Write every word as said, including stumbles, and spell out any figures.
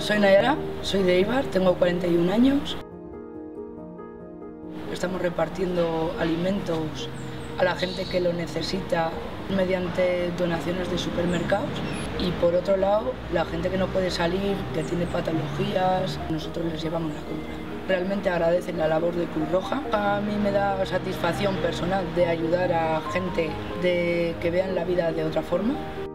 Soy Nayara, soy de Eibar, tengo cuarenta y un años. Estamos repartiendo alimentos a la gente que lo necesita mediante donaciones de supermercados, y por otro lado, la gente que no puede salir, que tiene patologías, nosotros les llevamos la compra. Realmente agradecen la labor de Cruz Roja. A mí me da satisfacción personal de ayudar a gente de que vean la vida de otra forma.